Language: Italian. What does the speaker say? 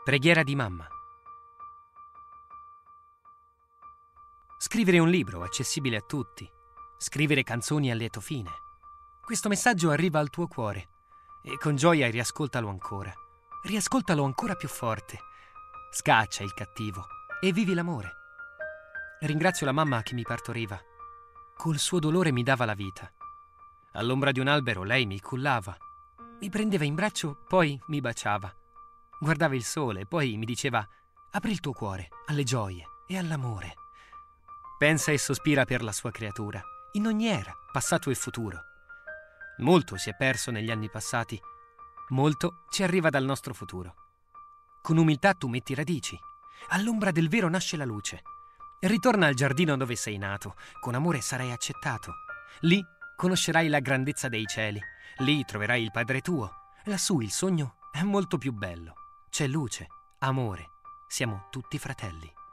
Preghiera di mamma. Scrivere un libro accessibile a tutti. Scrivere canzoni a lieto fine. Questo messaggio arriva al tuo cuore e con gioia riascoltalo ancora. Riascoltalo ancora più forte. Scaccia il cattivo e vivi l'amore. Ringrazio la mamma che mi partoriva. Col suo dolore mi dava la vita. All'ombra di un albero lei mi cullava. Mi prendeva in braccio, poi mi baciava. Guardava il sole, poi mi diceva: apri il tuo cuore alle gioie e all'amore. Pensa e sospira per la sua creatura, in ogni era, passato e futuro. Molto si è perso negli anni passati, molto ci arriva dal nostro futuro. Con umiltà tu metti radici, all'ombra del vero nasce la luce. Ritorna al giardino dove sei nato, con amore sarai accettato. Lì conoscerai la grandezza dei cieli, lì troverai il Padre tuo. Lassù il sogno è molto più bello. C'è luce, amore, siamo tutti fratelli.